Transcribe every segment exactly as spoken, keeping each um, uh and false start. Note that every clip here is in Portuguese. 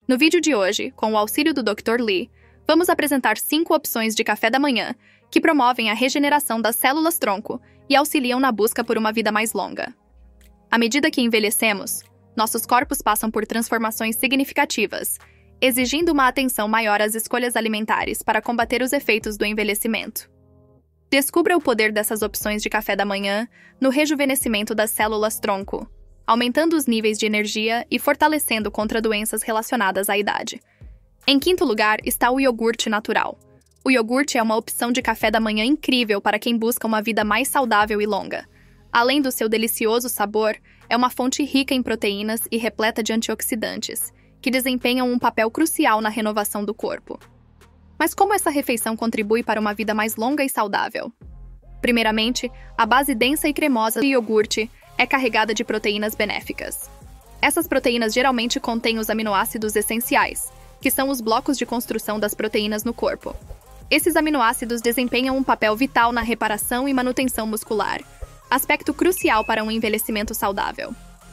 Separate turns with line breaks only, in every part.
No vídeo de hoje, com o auxílio do doutor Lee, vamos apresentar cinco opções de café da manhã que promovem a regeneração das células-tronco e auxiliam na busca por uma vida mais longa. À medida que envelhecemos, nossos corpos passam por transformações significativas, exigindo uma atenção maior às escolhas alimentares para combater os efeitos do envelhecimento. Descubra o poder dessas opções de café da manhã no rejuvenescimento das células-tronco, aumentando os níveis de energia e fortalecendo contra doenças relacionadas à idade. Em quinto lugar está o iogurte natural. O iogurte é uma opção de café da manhã incrível para quem busca uma vida mais saudável e longa. Além do seu delicioso sabor, é uma fonte rica em proteínas e repleta de antioxidantes, que desempenham um papel crucial na renovação do corpo. Mas como essa refeição contribui para uma vida mais longa e saudável? Primeiramente, a base densa e cremosa do iogurte é carregada de proteínas benéficas. Essas proteínas geralmente contêm os aminoácidos essenciais, que são os blocos de construção das proteínas no corpo. Esses aminoácidos desempenham um papel vital na reparação e manutenção muscular, aspecto crucial para um envelhecimento saudável.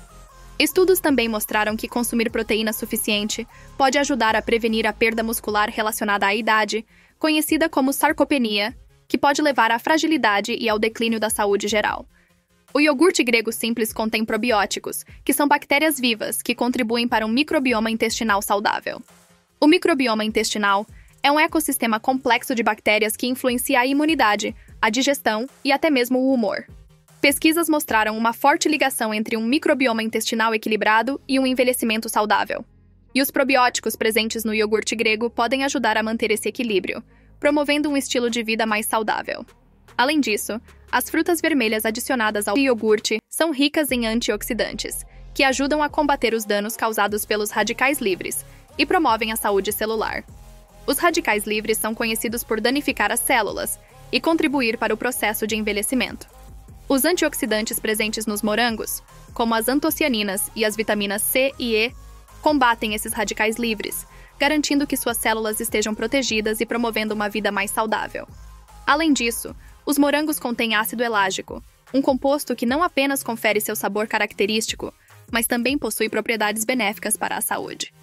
Estudos também mostraram que consumir proteína suficiente pode ajudar a prevenir a perda muscular relacionada à idade, conhecida como sarcopenia, que pode levar à fragilidade e ao declínio da saúde geral. O iogurte grego simples contém probióticos, que são bactérias vivas que contribuem para um microbioma intestinal saudável. O microbioma intestinal é um ecossistema complexo de bactérias que influencia a imunidade, a digestão e até mesmo o humor. Pesquisas mostraram uma forte ligação entre um microbioma intestinal equilibrado e um envelhecimento saudável. E os probióticos presentes no iogurte grego podem ajudar a manter esse equilíbrio, promovendo um estilo de vida mais saudável. Além disso, as frutas vermelhas adicionadas ao iogurte são ricas em antioxidantes, que ajudam a combater os danos causados pelos radicais livres e promovem a saúde celular. Os radicais livres são conhecidos por danificar as células e contribuir para o processo de envelhecimento. Os antioxidantes presentes nos morangos, como as antocianinas e as vitaminas C e E, combatem esses radicais livres, garantindo que suas células estejam protegidas e promovendo uma vida mais saudável. Além disso, os morangos contêm ácido elágico, um composto que não apenas confere seu sabor característico, mas também possui propriedades benéficas para a saúde.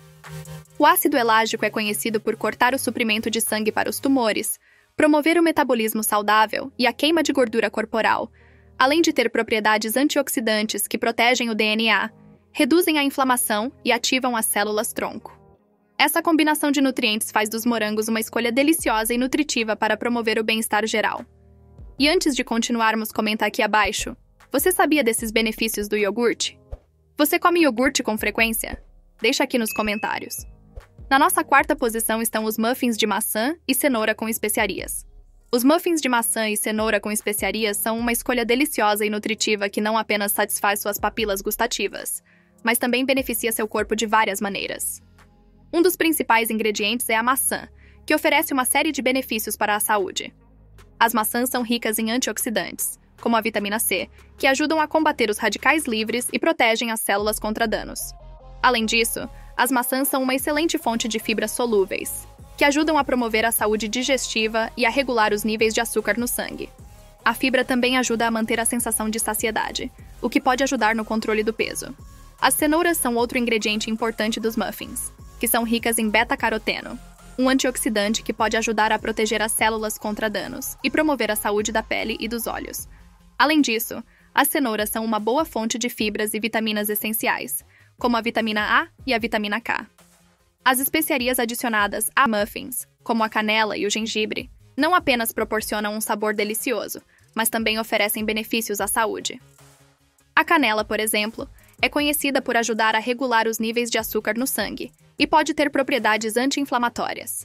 O ácido elágico é conhecido por cortar o suprimento de sangue para os tumores, promover o metabolismo saudável e a queima de gordura corporal, além de ter propriedades antioxidantes que protegem o D N A, reduzem a inflamação e ativam as células-tronco. Essa combinação de nutrientes faz dos morangos uma escolha deliciosa e nutritiva para promover o bem-estar geral. E antes de continuarmos, comenta aqui abaixo: você sabia desses benefícios do iogurte? Você come iogurte com frequência? Deixa aqui nos comentários. Na nossa quarta posição estão os muffins de maçã e cenoura com especiarias. Os muffins de maçã e cenoura com especiarias são uma escolha deliciosa e nutritiva que não apenas satisfaz suas papilas gustativas, mas também beneficia seu corpo de várias maneiras. Um dos principais ingredientes é a maçã, que oferece uma série de benefícios para a saúde. As maçãs são ricas em antioxidantes, como a vitamina C, que ajudam a combater os radicais livres e protegem as células contra danos. Além disso, as maçãs são uma excelente fonte de fibras solúveis, que ajudam a promover a saúde digestiva e a regular os níveis de açúcar no sangue. A fibra também ajuda a manter a sensação de saciedade, o que pode ajudar no controle do peso. As cenouras são outro ingrediente importante dos muffins, que são ricas em beta-caroteno, um antioxidante que pode ajudar a proteger as células contra danos e promover a saúde da pele e dos olhos. Além disso, as cenouras são uma boa fonte de fibras e vitaminas essenciais, como a vitamina A e a vitamina K. As especiarias adicionadas a muffins, como a canela e o gengibre, não apenas proporcionam um sabor delicioso, mas também oferecem benefícios à saúde. A canela, por exemplo, é conhecida por ajudar a regular os níveis de açúcar no sangue e pode ter propriedades anti-inflamatórias.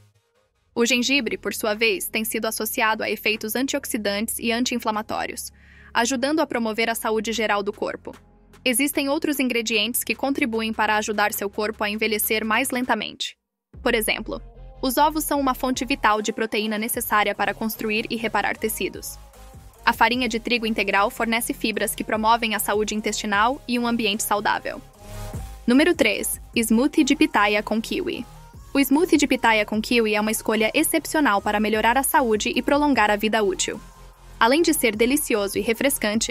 O gengibre, por sua vez, tem sido associado a efeitos antioxidantes e anti-inflamatórios, ajudando a promover a saúde geral do corpo. Existem outros ingredientes que contribuem para ajudar seu corpo a envelhecer mais lentamente. Por exemplo, os ovos são uma fonte vital de proteína necessária para construir e reparar tecidos. A farinha de trigo integral fornece fibras que promovem a saúde intestinal e um ambiente saudável. Número três. Smoothie de pitaia com kiwi. O smoothie de pitaia com kiwi é uma escolha excepcional para melhorar a saúde e prolongar a vida útil. Além de ser delicioso e refrescante,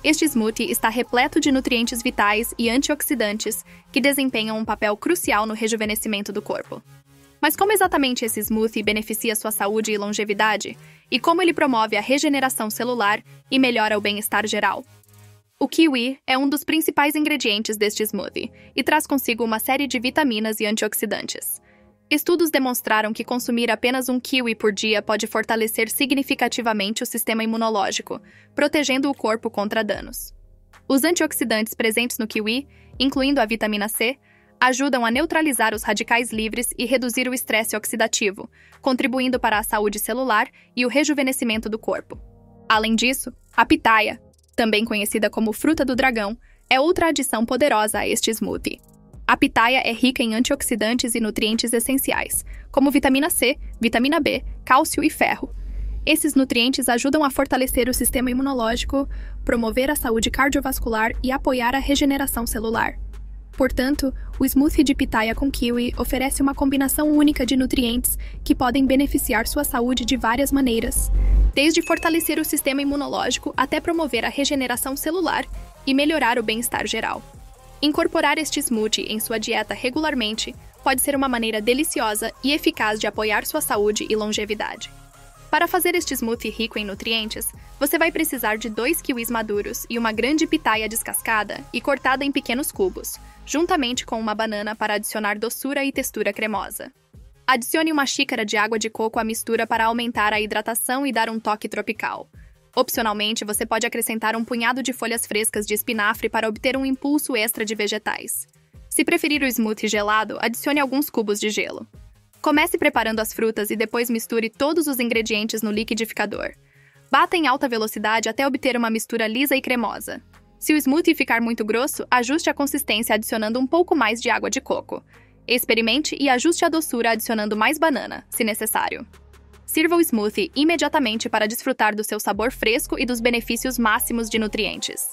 Este smoothie está repleto de nutrientes vitais e antioxidantes que desempenham um papel crucial no rejuvenescimento do corpo. Mas como exatamente esse smoothie beneficia sua saúde e longevidade? E como ele promove a regeneração celular e melhora o bem-estar geral? O kiwi é um dos principais ingredientes deste smoothie e traz consigo uma série de vitaminas e antioxidantes. Estudos demonstraram que consumir apenas um kiwi por dia pode fortalecer significativamente o sistema imunológico, protegendo o corpo contra danos. Os antioxidantes presentes no kiwi, incluindo a vitamina C, ajudam a neutralizar os radicais livres e reduzir o estresse oxidativo, contribuindo para a saúde celular e o rejuvenescimento do corpo. Além disso, a pitaia, também conhecida como fruta do dragão, é outra adição poderosa a este smoothie. A pitaia é rica em antioxidantes e nutrientes essenciais, como vitamina C, vitamina B, cálcio e ferro. Esses nutrientes ajudam a fortalecer o sistema imunológico, promover a saúde cardiovascular e apoiar a regeneração celular. Portanto, o smoothie de pitaia com kiwi oferece uma combinação única de nutrientes que podem beneficiar sua saúde de várias maneiras, desde fortalecer o sistema imunológico até promover a regeneração celular e melhorar o bem-estar geral. Incorporar este smoothie em sua dieta regularmente pode ser uma maneira deliciosa e eficaz de apoiar sua saúde e longevidade. Para fazer este smoothie rico em nutrientes, você vai precisar de dois kiwis maduros e uma grande pitaia descascada e cortada em pequenos cubos, juntamente com uma banana para adicionar doçura e textura cremosa. Adicione uma xícara de água de coco à mistura para aumentar a hidratação e dar um toque tropical. Opcionalmente, você pode acrescentar um punhado de folhas frescas de espinafre para obter um impulso extra de vegetais. Se preferir o smoothie gelado, adicione alguns cubos de gelo. Comece preparando as frutas e depois misture todos os ingredientes no liquidificador. Bata em alta velocidade até obter uma mistura lisa e cremosa. Se o smoothie ficar muito grosso, ajuste a consistência adicionando um pouco mais de água de coco. Experimente e ajuste a doçura adicionando mais banana, se necessário. Sirva o smoothie imediatamente para desfrutar do seu sabor fresco e dos benefícios máximos de nutrientes.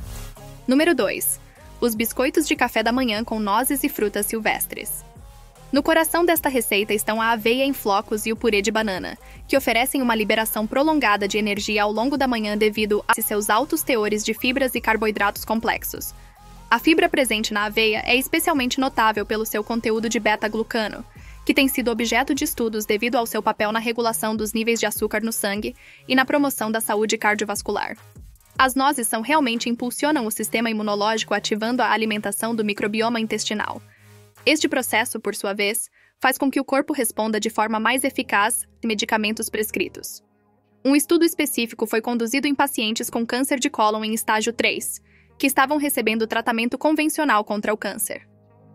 Número dois. Os biscoitos de café da manhã com nozes e frutas silvestres. No coração desta receita estão a aveia em flocos e o purê de banana, que oferecem uma liberação prolongada de energia ao longo da manhã devido a seus altos teores de fibras e carboidratos complexos. A fibra presente na aveia é especialmente notável pelo seu conteúdo de beta-glucano, que tem sido objeto de estudos devido ao seu papel na regulação dos níveis de açúcar no sangue e na promoção da saúde cardiovascular. As nozes são realmente impulsionam o sistema imunológico ativando a alimentação do microbioma intestinal. Este processo, por sua vez, faz com que o corpo responda de forma mais eficaz a medicamentos prescritos. Um estudo específico foi conduzido em pacientes com câncer de cólon em estágio três, que estavam recebendo tratamento convencional contra o câncer.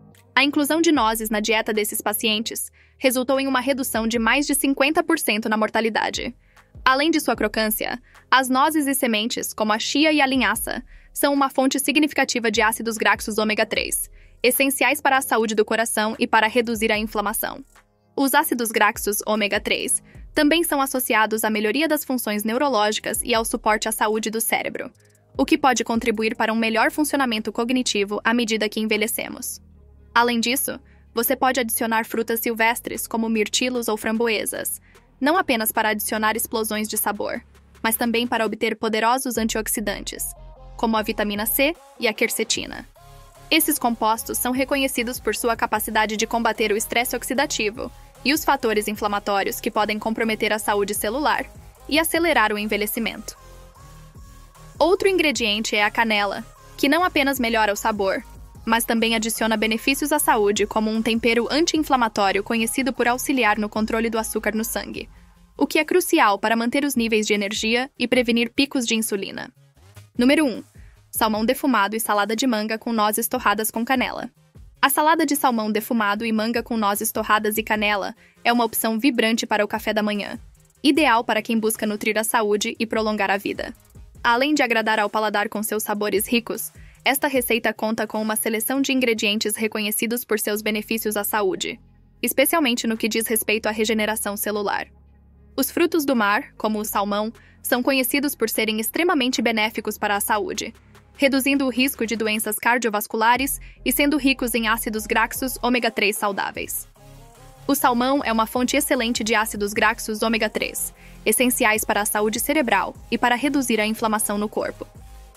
A inclusão de nozes na dieta desses pacientes resultou em uma redução de mais de cinquenta por cento na mortalidade. Além de sua crocância, as nozes e sementes, como a chia e a linhaça, são uma fonte significativa de ácidos graxos ômega três, essenciais para a saúde do coração e para reduzir a inflamação. Os ácidos graxos ômega três também são associados à melhoria das funções neurológicas e ao suporte à saúde do cérebro, o que pode contribuir para um melhor funcionamento cognitivo à medida que envelhecemos. Além disso, você pode adicionar frutas silvestres como mirtilos ou framboesas, não apenas para adicionar explosões de sabor, mas também para obter poderosos antioxidantes, como a vitamina C e a quercetina. Esses compostos são reconhecidos por sua capacidade de combater o estresse oxidativo e os fatores inflamatórios que podem comprometer a saúde celular e acelerar o envelhecimento. Outro ingrediente é a canela, que não apenas melhora o sabor, mas também adiciona benefícios à saúde como um tempero anti-inflamatório conhecido por auxiliar no controle do açúcar no sangue, o que é crucial para manter os níveis de energia e prevenir picos de insulina. Número um. Salmão defumado e salada de manga com nozes torradas com canela. A salada de salmão defumado e manga com nozes torradas e canela é uma opção vibrante para o café da manhã, ideal para quem busca nutrir a saúde e prolongar a vida. Além de agradar ao paladar com seus sabores ricos, esta receita conta com uma seleção de ingredientes reconhecidos por seus benefícios à saúde, especialmente no que diz respeito à regeneração celular. Os frutos do mar, como o salmão, são conhecidos por serem extremamente benéficos para a saúde, reduzindo o risco de doenças cardiovasculares e sendo ricos em ácidos graxos ômega três saudáveis. O salmão é uma fonte excelente de ácidos graxos ômega três, essenciais para a saúde cerebral e para reduzir a inflamação no corpo.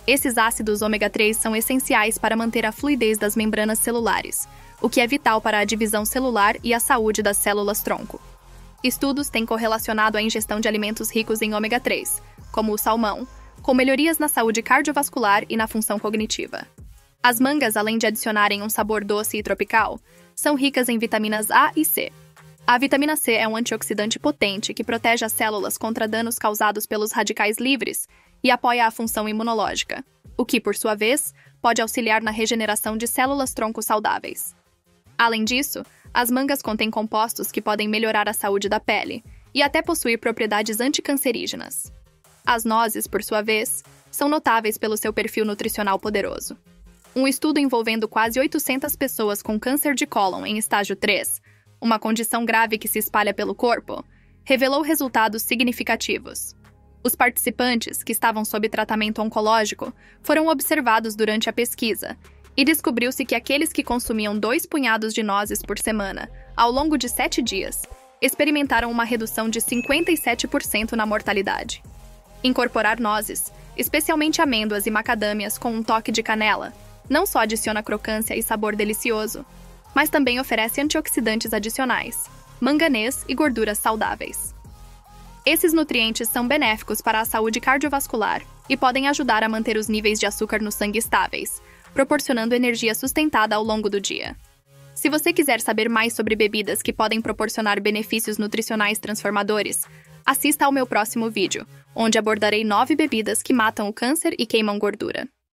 Esses ácidos ômega três são essenciais para manter a fluidez das membranas celulares, o que é vital para a divisão celular e a saúde das células-tronco. Estudos têm correlacionado a ingestão de alimentos ricos em ômega três, como o salmão, com melhorias na saúde cardiovascular e na função cognitiva. As mangas, além de adicionarem um sabor doce e tropical, são ricas em vitaminas A e C. A vitamina C é um antioxidante potente que protege as células contra danos causados pelos radicais livres e apoia a função imunológica, o que, por sua vez, pode auxiliar na regeneração de células-tronco saudáveis. Além disso, as mangas contêm compostos que podem melhorar a saúde da pele e até possuir propriedades anticancerígenas. As nozes, por sua vez, são notáveis pelo seu perfil nutricional poderoso. Um estudo envolvendo quase oitocentas pessoas com câncer de cólon em estágio três, uma condição grave que se espalha pelo corpo, revelou resultados significativos. Os participantes, que estavam sob tratamento oncológico, foram observados durante a pesquisa, e descobriu-se que aqueles que consumiam dois punhados de nozes por semana, ao longo de sete dias, experimentaram uma redução de cinquenta e sete por cento na mortalidade. Incorporar nozes, especialmente amêndoas e macadâmias com um toque de canela, não só adiciona crocância e sabor delicioso, mas também oferece antioxidantes adicionais, manganês e gorduras saudáveis. Esses nutrientes são benéficos para a saúde cardiovascular e podem ajudar a manter os níveis de açúcar no sangue estáveis, proporcionando energia sustentada ao longo do dia. Se você quiser saber mais sobre bebidas que podem proporcionar benefícios nutricionais transformadores, assista ao meu próximo vídeo, onde abordarei nove bebidas que matam o câncer e queimam gordura.